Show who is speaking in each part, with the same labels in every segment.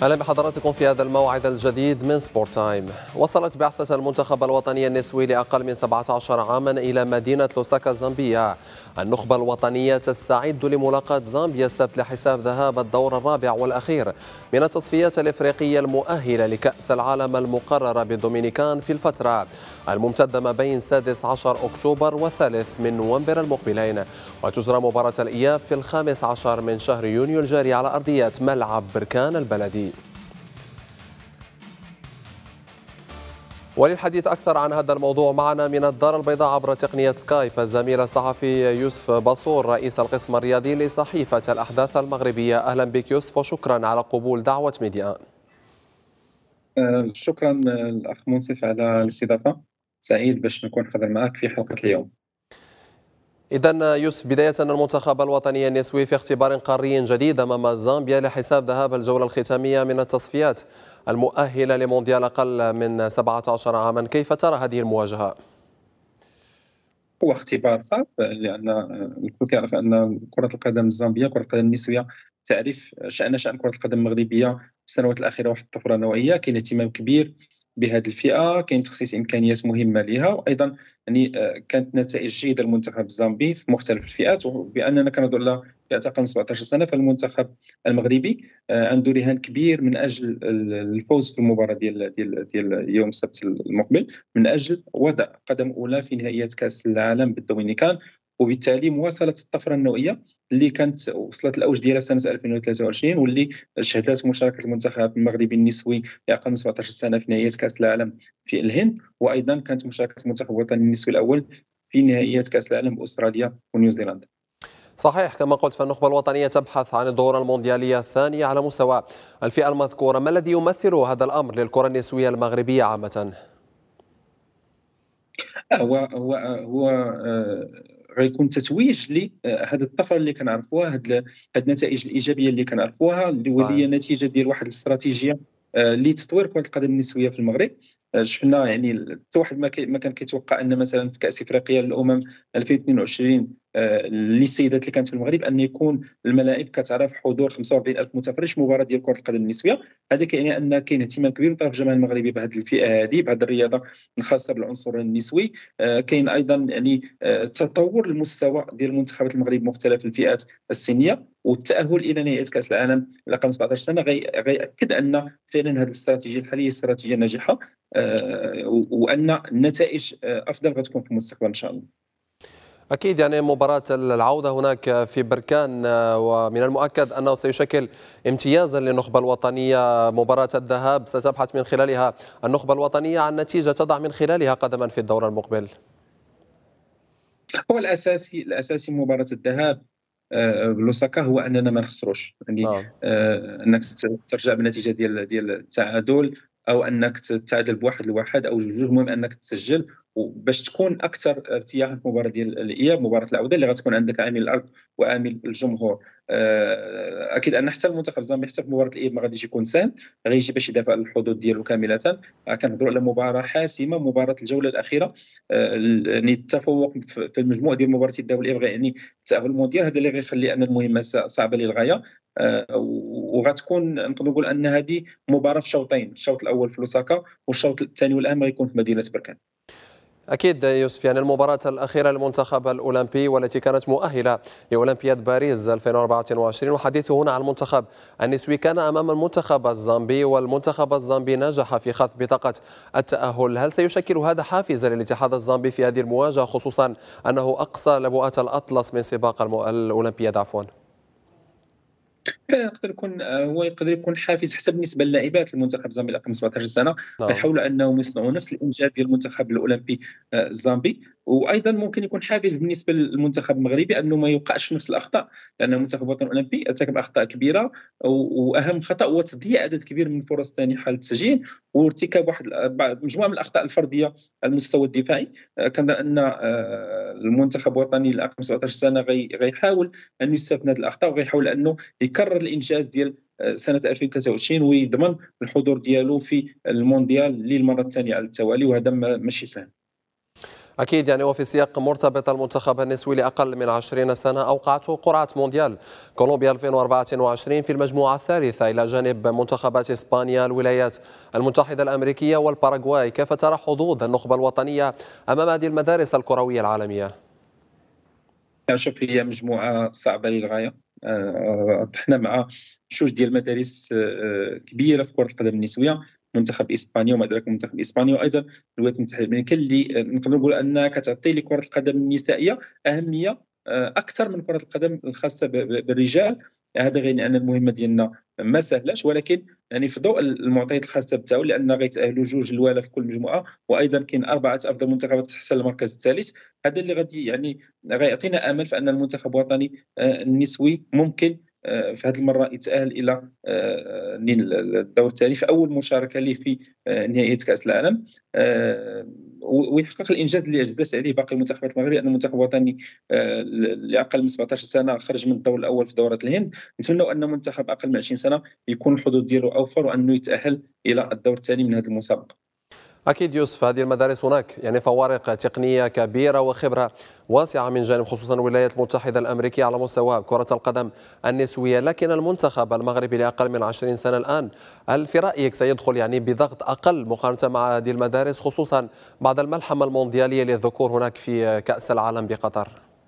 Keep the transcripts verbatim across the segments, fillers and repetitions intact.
Speaker 1: أهلا بحضراتكم في هذا الموعد الجديد من سبورت تايم. وصلت بعثة المنتخب الوطني النسوي لأقل من سبعة عشر عاما إلى مدينة لوساكا الزامبية. النخبة الوطنية تستعد لملاقاة زامبيا السبت لحساب ذهاب الدور الرابع والأخير من التصفيات الإفريقية المؤهلة لكأس العالم المقررة بالدومينيكان في الفترة الممتدة ما بين سادس عشر أكتوبر والثالث من نوفمبر المقبلين، وتجرى مباراة الإياب في الخامس عشر من شهر يونيو الجاري على أرضية ملعب بركان البلدي. وللحديث أكثر عن هذا الموضوع معنا من الدار البيضاء عبر تقنية سكايب الزميل الصحفي يوسف باصور رئيس القسم الرياضي لصحيفة الأحداث المغربية. أهلا بك يوسف وشكرا على قبول دعوة ميديا.
Speaker 2: شكرا الأخ منصف على الاستضافة، سعيد باش نكون حاضر معك في حلقة اليوم.
Speaker 1: إذا يوسف، بداية المنتخب الوطني النسوي في اختبار قاري جديد أمام زامبيا لحساب ذهاب الجولة الختامية من التصفيات المؤهلة لمونديال أقل من سبعة عشر عاما، كيف ترى هذه المواجهة؟
Speaker 2: هو اختبار صعب لأن الكل يعرف أن كرة القدم الزامبية كرة القدم النسوية تعرف شأن شأن كرة القدم المغربية في السنوات الأخيرة واحد الطفرة نوعية. كاين اهتمام كبير بهذه الفئة، كاين تخصيص إمكانيات مهمة لها، وأيضا يعني كانت نتائج جيدة المنتخب الزامبي في مختلف الفئات. وبأننا كنهضر على فئة أقل من سبعة عشر سنة، فالمنتخب المغربي عنده رهان كبير من أجل الفوز في المباراة ديال ديال ديال يوم السبت المقبل، من أجل وضع قدم أولى في نهائيات كأس العالم بالدومينيكان، وبالتالي مواصله الطفره النوعيه اللي كانت وصلت الاوج ديالها في سنه ألفين وثلاثة وعشرين، واللي شهدت مشاركه المنتخب المغربي النسوي لاقل من سبعة عشر سنه في نهائيات كاس العالم في الهند، وايضا كانت مشاركه المنتخب الوطني النسوي الاول في نهائيات كاس العالم باستراليا ونيوزيلندا.
Speaker 1: صحيح، كما قلت فالنخبة الوطنية تبحث عن الدورة المونديالية الثانية على مستوى الفئة المذكورة. ما الذي يمثل هذا الأمر للكرة النسوية المغربية عامة؟
Speaker 2: هو هو هو آه غيكون تتويج لهذه الطفره اللي كنعرفوها، هذه النتائج الايجابيه اللي كنعرفوها، اللي هي نتيجه ديال واحد الاستراتيجيه لتطوير كره القدم النسويه في المغرب. شفنا يعني حتى واحد ما كان كيتوقع ان مثلا في كاس افريقيا للامم ألفين واثنين وعشرين للسيدات اللي كانت في المغرب ان يكون الملاعب كتعرف حضور خمسة وأربعين ألف متفرج في مباراه ديال كره القدم النسويه. هذا كيعني ان كاين اهتمام كبير من طرف الجماهير المغربيه بهذه الفئه هذه، بهذه الرياضه الخاصه بالعنصر النسوي. كاين ايضا يعني تطور المستوى ديال المنتخبات المغرب مختلف الفئات السنيه، والتاهل الى نهائيات كاس العالم لاقل من سبعة عشر سنه غيأكد ان فعلا هذه الاستراتيجيه الحاليه استراتيجيه ناجحه، وان النتائج افضل غتكون في المستقبل ان شاء الله.
Speaker 1: أكيد، يعني مباراة العودة هناك في بركان، ومن المؤكد أنه سيشكل امتيازا للنخبة الوطنية. مباراة الذهاب ستبحث من خلالها النخبة الوطنية عن نتيجة تضع من خلالها قدما في الدور المقبل.
Speaker 2: هو الأساسي الأساسي مباراة الذهاب بلوساكا هو اننا ما نخسروش، يعني
Speaker 1: آه.
Speaker 2: انك ترجع بالنتيجه ديال ديال التعادل، او انك تتعادل بواحد لواحد او جوج، المهم انك تسجل باش تكون اكثر ارتياحا في مباراه ديال الاياب، مباراه العوده اللي غتكون عندك عامل الارض وعامل الجمهور. اكيد ان حتى المنتخب الزامبي حتى في مباراه الاياب ما غاديش يكون سهل، غيجي باش يدافع على الحظوظ ديالو كامله. كنهضروا على مباراه حاسمه، مباراه الجوله الاخيره، يعني التفوق في المجموع ديال مباراه الدوري الاياب يعني التاهل المونديال، هذا اللي غيخلي ان المهمه صعبه للغايه. وغتكون نقدر نقول ان هذه مباراه في شوطين، الشوط الاول في لوساكا والشوط الثاني والاهم غيكون في مدينه بركان.
Speaker 1: أكيد يوسف، يعني المباراة الأخيرة للمنتخب الأولمبي والتي كانت مؤهلة لأولمبياد باريس ألفين وأربعة وعشرين، وحديثه هنا عن المنتخب النسوي، كان أمام المنتخب الزامبي، والمنتخب الزامبي نجح في خط بطاقة التأهل. هل سيشكل هذا حافزا للاتحاد الزامبي في هذه المواجهة، خصوصا أنه أقصى لبؤات الأطلس من سباق الأولمبياد عفوا؟
Speaker 2: فعلا يقدر يكون هو يقدر يكون حافز حتى بالنسبه للاعبات المنتخب الزامبي اقل من سبعة عشر سنه، يحاولوا انهم يصنعوا نفس الانجاز ديال المنتخب الاولمبي الزامبي. وايضا ممكن يكون حافز بالنسبه للمنتخب المغربي انه ما يوقعش في نفس الاخطاء، لان المنتخب الوطني الاولمبي ارتكب اخطاء كبيره، واهم خطا هو تضييع عدد كبير من الفرص سانحه للتسجيل، وارتكاب واحد مجموعه من الاخطاء الفرديه على المستوى الدفاعي. كنظن ان المنتخب الوطني الاقل من سبعة عشر سنه غيحاول انه يستفاد من هذه الاخطاء، وغيحاول انه يكرر الانجاز ديال سنه ألفين وثلاثة وعشرين ويضمن الحضور ديالو في المونديال للمره الثانيه على التوالي، وهذا ماشي سهل.
Speaker 1: أكيد يعني وفي سياق مرتبط المنتخب النسوي لأقل من عشرين سنة أوقعته قرعة مونديال كولومبيا ألفين وأربعة وعشرين في المجموعة الثالثة إلى جانب منتخبات إسبانيا، الولايات المتحدة الأمريكية والباراغواي. كيف ترى حظوظ النخبة الوطنية أمام هذه المدارس الكروية العالمية؟
Speaker 2: شوف، هي مجموعة صعبة للغاية. آه، طحنا مع جوج ديال المدارس آه، كبيرة في كرة القدم النسوية، منتخب اسبانيا وما ادراك المنتخب الاسباني، وايضا الولايات المتحده الامريكيه، اللي آه، نقدر نقول انها كتعطي لكره القدم النسائيه اهميه آه، اكثر من كره القدم الخاصه ب- ب- بالرجال. هذا غير ان المهمه ديالنا ما سهلاش، ولكن يعني في ضوء المعطيات الخاصه بتاعو، لان غيتاهلوا جوج الوالا في كل مجموعه، وايضا كاين اربعه افضل منتخبات تحصل المركز الثالث. هذا اللي غادي يعني غيعطينا امل في ان المنتخب الوطني آه، النسوي ممكن آه، في هذه المره يتاهل الى آه، الدور الثاني في اول مشاركه له في آه، نهائيات كاس العالم، آه، ويحقق الانجاز اللي اجزت عليه باقي المنتخبات المغربيه، ان المنتخب الوطني آه، لاقل من سبعطاش سنه خرج من الدور الاول في دوره الهند. نتمنوا ان منتخب اقل من عشرين سنه يكون الحظوظ ديالو اوفر، وانه يتاهل الى الدور الثاني من هذه المسابقه.
Speaker 1: أكيد يوسف، هذه المدارس هناك يعني فوارق تقنية كبيرة وخبرة واسعة من جانب خصوصا الولايات المتحدة الأمريكية على مستوى كرة القدم النسوية، لكن المنتخب المغربي لأقل من عشرين سنة الآن، هل في رأيك سيدخل يعني بضغط أقل مقارنة مع هذه المدارس، خصوصا بعد الملحمة المونديالية للذكور هناك في كأس العالم بقطر؟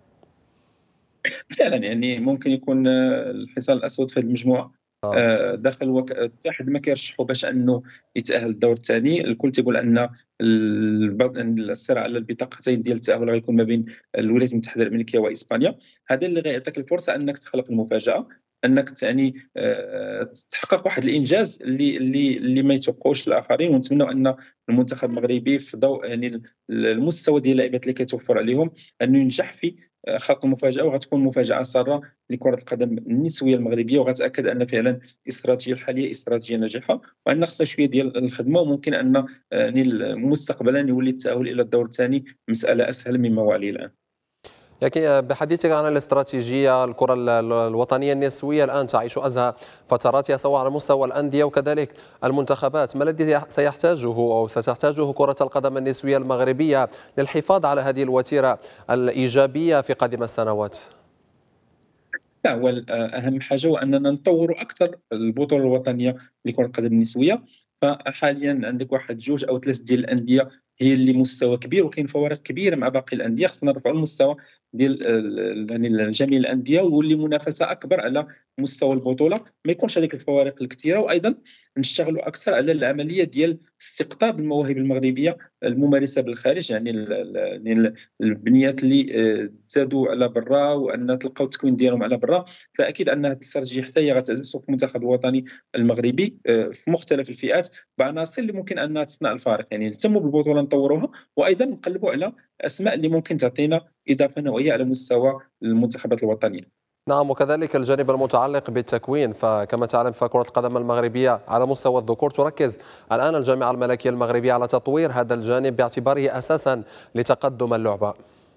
Speaker 2: فعلا يعني ممكن يكون آه، الحصان الاسود في هذه المجموعه
Speaker 1: آه.
Speaker 2: آه، داخل وك... حتى حد ما كيرشحوا باش انه يتاهل الدور الثاني. الكل تيقول ان الب- الصراع على البطاقتين ديال التاهل غيكون ما بين الولايات المتحده الامريكيه واسبانيا. هذا اللي غيعطيك الفرصه انك تخلق المفاجاه، انك يعني آه، تحقق واحد الانجاز اللي اللي اللي ما يتوقعوش الاخرين. ونتمنوا ان المنتخب المغربي في ضوء يعني المستوى ديال اللاعبات اللي كيتوفر عليهم انه ينجح في آه، خلق المفاجاه، وغتكون مفاجاه ساره لكره القدم النسويه المغربيه، وغتاكد ان فعلا الاستراتيجيه الحاليه استراتيجيه ناجحه، وان خصها شويه ديال الخدمه، وممكن ان آه، يعني مستقبلا يولي التاهل الى الدور الثاني مساله اسهل مما هو عليه الان.
Speaker 1: لكن بحديثك عن الاستراتيجية، الكرة ال- ال- الوطنية النسوية الآن تعيش أزهى فتراتها سواء على مستوى الأندية وكذلك المنتخبات. ما الذي سيحتاجه أو ستحتاجه كرة القدم النسوية المغربية للحفاظ على هذه الوتيرة الإيجابية في قادم السنوات؟
Speaker 2: لا، هو اهم حاجه هو اننا نطوروا اكثر البطوله الوطنيه لكره القدم النسويه. فحاليا عندك واحد جوج او ثلاث ديال الانديه هي اللي مستوى كبير، وكاين فوارق كبيره مع باقي الانديه. خصنا نرفعوا المستوى ديال ال- يعني جميع الانديه، واللي منافسه اكبر على مستوى البطوله، ما يكونش هذيك الفوارق الكثيره. وايضا نشتغلوا اكثر على العمليه ديال استقطاب المواهب المغربيه الممارسه بالخارج، يعني ال- ال- يعني البنيات اللي آه، تزادوا على برا، وان تلقاو التكوين ديالهم على برا. فاكيد ان هذه الاستراتيجيه حتى هي غتعزز في المنتخب الوطني المغربي آه، في مختلف الفئات بعناصر اللي ممكن انها تصنع الفارق. يعني نهتموا بالبطوله نطوروها، وايضا نقلبوا على اسماء اللي ممكن تعطينا اضافه نوعيه على مستوى المنتخبات الوطنيه.
Speaker 1: نعم، وكذلك الجانب المتعلق بالتكوين، فكما تعلم فكرة القدم المغربية على مستوى الذكور تركز الآن الجامعة الملكية المغربية على تطوير هذا الجانب باعتباره أساسا لتقدم اللعبة.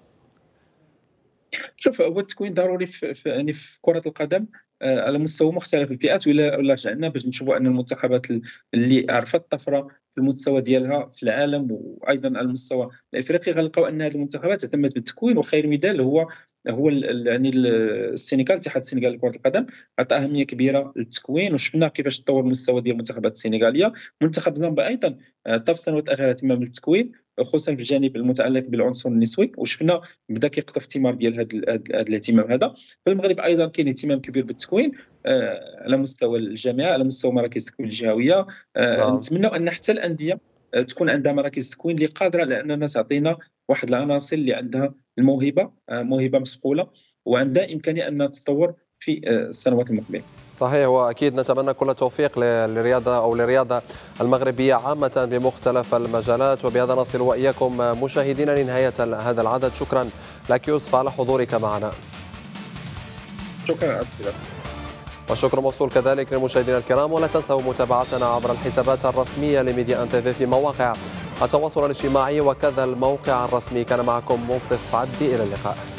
Speaker 2: شوف، هو التكوين ضروري في, في يعني في كره القدم آه، على مستوى مختلف الفئات. ولا ولا رجعنا باش نشوفوا ان المنتخبات اللي عرفت الطفره في المستوى ديالها في العالم وايضا على المستوى الافريقي، غنلقاو ان هذه المنتخبات اهتمت بالتكوين. وخير مثال هو هو ال- ال- يعني ال- السنغال. اتحاد السنغال لكره القدم عطى اهميه كبيره للتكوين، وشفنا كيفاش تطور المستوى ديال المنتخبات السنغاليه. منتخب زامبيا ايضا عطى في السنوات الاخيره اهتمام بالتكوين، خصوصا في الجانب المتعلق بالعنصر النسوي، وشفنا بدا كيقطف الثمار ديال هذا الاهتمام هذا. في المغرب ايضا كاين اهتمام كبير بالتكوين آه، على مستوى الجامعه، على مستوى مراكز التكوين الجهويه. آه،
Speaker 1: نعم.
Speaker 2: نتمنوا ان حتى الانديه آه، تكون عندها مراكز تكوين اللي قادره على اننا تعطينا واحد العناصر اللي عندها الموهبه آه، موهبه مصقوله، وعندها امكانيه انها تتطور في آه، السنوات المقبله.
Speaker 1: صحيح، وأكيد نتمنى كل التوفيق للرياضة أو للرياضة المغربية عامة بمختلف المجالات. وبهذا نصل وإياكم مشاهدينا لنهاية هذا العدد. شكرا لك يوسف على حضورك معنا.
Speaker 2: شكرا أرسل.
Speaker 1: والشكر موصول كذلك للمشاهدين الكرام، ولا تنسوا متابعتنا عبر الحسابات الرسمية لميديا أن تي في في مواقع التواصل الاجتماعي وكذا الموقع الرسمي. كان معكم منصف عدي، إلى اللقاء.